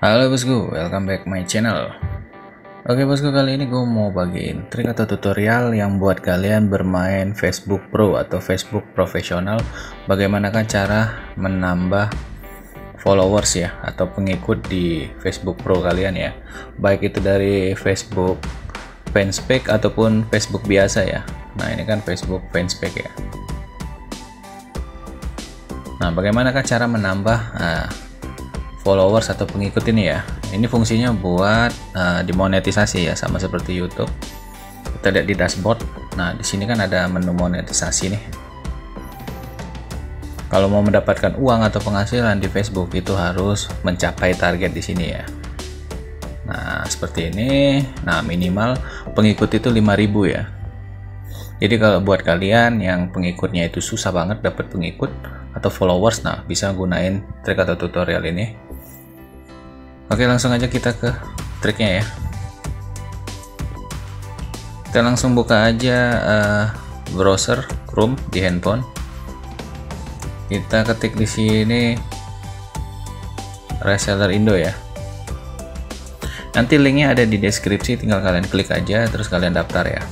Halo bosku, welcome back my channel. Oke bosku, kali ini gue mau bagiin trik atau tutorial yang buat kalian bermain Facebook Pro atau Facebook profesional. Bagaimanakah cara menambah followers ya atau pengikut di Facebook Pro kalian ya, baik itu dari Facebook Fanspage ataupun Facebook biasa ya. Nah ini kan Facebook Fanspage ya. Nah bagaimanakah cara menambah followers atau pengikut ini ya. Ini fungsinya buat dimonetisasi ya, sama seperti YouTube. Kita lihat di dashboard. Nah di sini kan ada menu monetisasi nih. Kalau mau mendapatkan uang atau penghasilan di Facebook itu harus mencapai target di sini ya. Nah seperti ini. Nah minimal pengikut itu 5.000 ya. Jadi kalau buat kalian yang pengikutnya itu susah banget dapat pengikut atau followers, nah bisa gunain trik atau tutorial ini. Oke, langsung aja kita ke triknya ya. Kita langsung buka aja browser Chrome di handphone. Kita ketik di sini reseller Indo ya. Nanti linknya ada di deskripsi, tinggal kalian klik aja terus kalian daftar ya.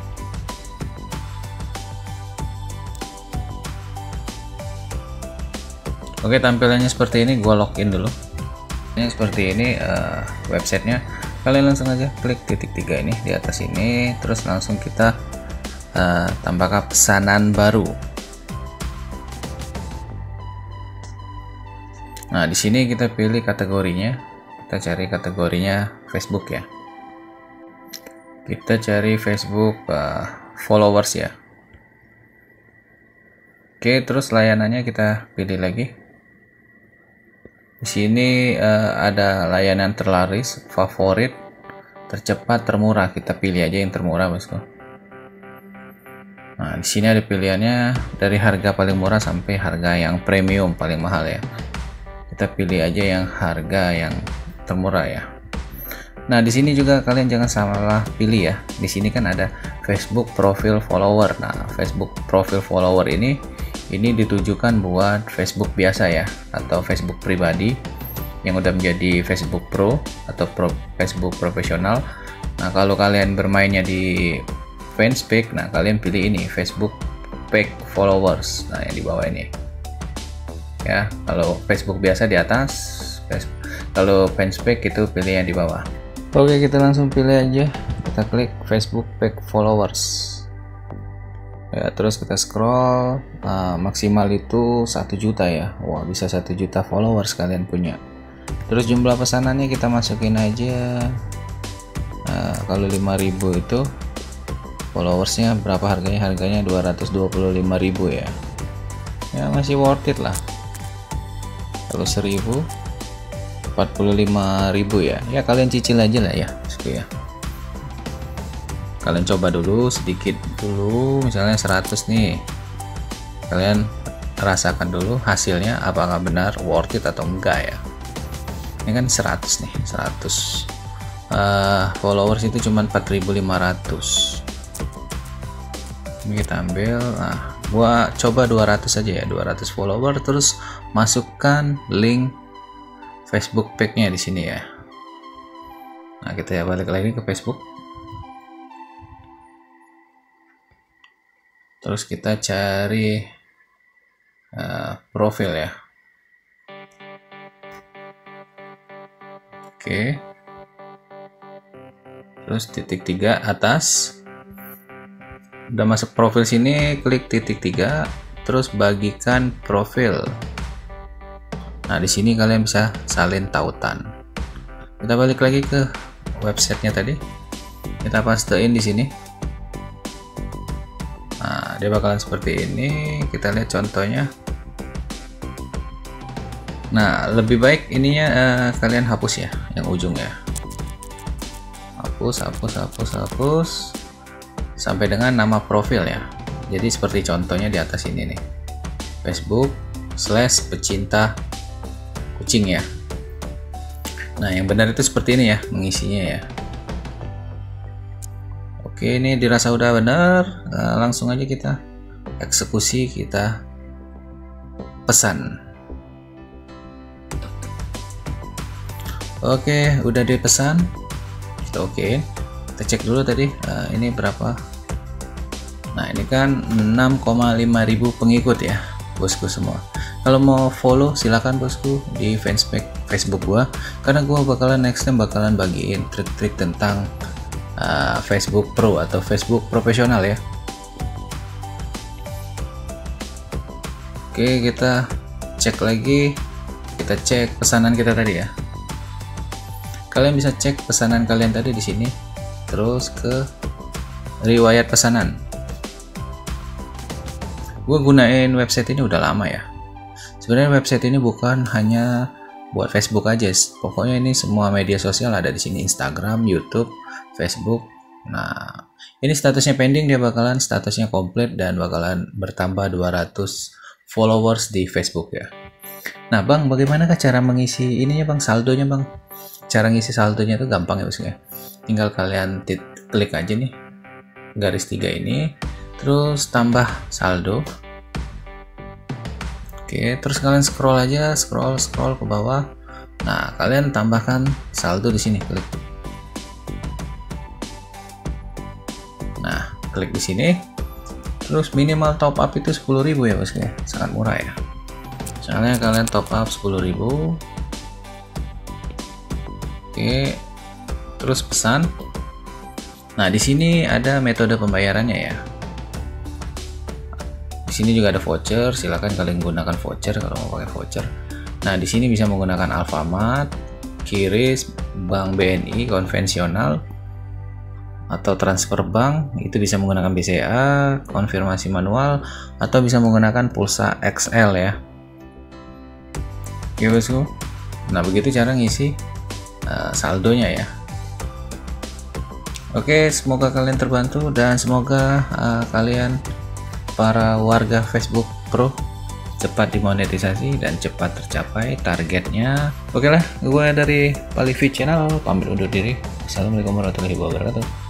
Oke, tampilannya seperti ini. Gua login dulu. Ini seperti ini websitenya. Kalian langsung aja klik titik 3 ini di atas ini, terus langsung kita tambahkan pesanan baru. Nah di sini kita pilih kategorinya. Kita cari kategorinya Facebook ya. Kita cari Facebook followers ya. Oke, terus layanannya kita pilih lagi. Di sini ada layanan terlaris, favorit, tercepat, termurah. Kita pilih aja yang termurah, bosku. Nah, di sini ada pilihannya dari harga paling murah sampai harga yang premium paling mahal ya. Kita pilih aja yang harga yang termurah ya. Nah, di sini juga kalian jangan salah pilih ya. Di sini kan ada Facebook profile follower. Nah, Facebook profile follower ini ditujukan buat Facebook biasa ya, atau Facebook pribadi yang udah menjadi Facebook Pro atau Facebook profesional. Nah kalau kalian bermainnya di Fanspage, nah kalian pilih ini Facebook Page Followers. Nah yang di bawah ini ya. Kalau Facebook biasa di atas, kalau Fanspage itu pilih yang di bawah. Oke, kita langsung pilih aja, kita klik Facebook Page Followers ya, terus kita scroll. Maksimal itu 1 juta ya. Wah, bisa 1 juta followers kalian punya. Terus jumlah pesanannya kita masukin aja. Kalau 5.000 itu followersnya berapa harganya? Harganya 225.000 ya. Ya masih worth it lah. Kalau 1.000 45.000 ya. Ya kalian cicil aja lah ya, ya. Kalian coba dulu sedikit dulu, misalnya 100 nih. Kalian rasakan dulu hasilnya apakah benar worth it atau enggak ya. Ini kan 100 nih, 100 followers itu cuma 4.500. Ini kita ambil. Nah, gua coba 200 aja ya, 200 follower, terus masukkan link Facebook page-nya di sini ya. Nah, kita balik lagi ke Facebook. Terus kita cari profil ya. Oke. Terus titik 3 atas. Udah masuk profil sini, klik titik 3, terus bagikan profil. Nah, di sini kalian bisa salin tautan. Kita balik lagi ke websitenya tadi. Kita pastein di sini. Nah, dia bakalan seperti ini. Kita lihat contohnya. Nah, lebih baik ininya kalian hapus ya, yang ujung ya. Hapus sampai dengan nama profil ya. Jadi seperti contohnya di atas ini nih. Facebook/pecinta kucing ya. Nah, yang benar itu seperti ini ya mengisinya ya. Oke, ini dirasa udah benar. Langsung aja kita eksekusi, kita pesan. Oke, udah dipesan, kita okein. Kita cek dulu tadi ini berapa. Nah ini kan 6,5 ribu pengikut ya bosku semua. Kalau mau follow silahkan bosku di fanspage Facebook gua, karena gua bakalan next time bakalan bagiin trik-trik tentang Facebook Pro atau Facebook profesional ya. Oke, kita cek lagi, kita cek pesanan kita tadi ya. Kalian bisa cek pesanan kalian tadi di sini, terus ke riwayat pesanan. Gue gunain website ini udah lama ya. Sebenarnya website ini bukan hanya buat Facebook aja, pokoknya ini semua media sosial ada di sini, Instagram, YouTube, Facebook. Nah, ini statusnya pending, dia bakalan statusnya komplit dan bakalan bertambah 200 followers di Facebook ya. Nah, Bang, bagaimanakah cara mengisi ininya, Bang, saldonya, Bang? Cara ngisi saldonya itu gampang ya, bosku ya. Tinggal kalian klik aja nih garis 3 ini, terus tambah saldo. Oke, terus kalian scroll aja, scroll ke bawah. Nah, kalian tambahkan saldo di sini, klik. Nah, klik di sini. Terus minimal top up itu 10.000 ya, bosku ya. Sangat murah ya. Misalnya kalian top up 10.000. Oke. Terus pesan. Nah, di sini ada metode pembayarannya ya. Di sini juga ada voucher, silakan kalian gunakan voucher kalau mau pakai voucher. Nah, di sini bisa menggunakan Alfamart, QRIS, Bank BNI konvensional, atau transfer bank, itu bisa menggunakan BCA, konfirmasi manual, atau bisa menggunakan pulsa XL ya. Oke bosku. Nah, begitu cara ngisi saldonya ya. Oke, semoga kalian terbantu dan semoga kalian para warga Facebook Pro cepat dimonetisasi dan cepat tercapai targetnya. Oke lah, gue dari Palivi Channel pamit undur diri. Assalamualaikum warahmatullahi wabarakatuh.